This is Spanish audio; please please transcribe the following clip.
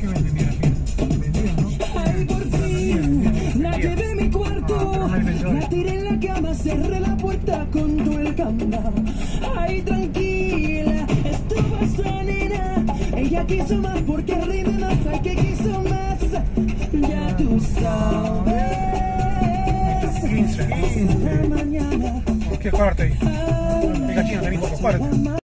¿Qué vende? Mira, vendida, ¿no? Ay, por fin, la llevé a mi cuarto, la tiré en la cama, cerré la puerta con todo el candado. Ay, tranquila, esto pasa, nena. Ella quiso más porque rinde más, ay, que quiso más. Ya tú sabes. 15. Mañana. ¿Qué parte? Picachino, tenés pocos partes.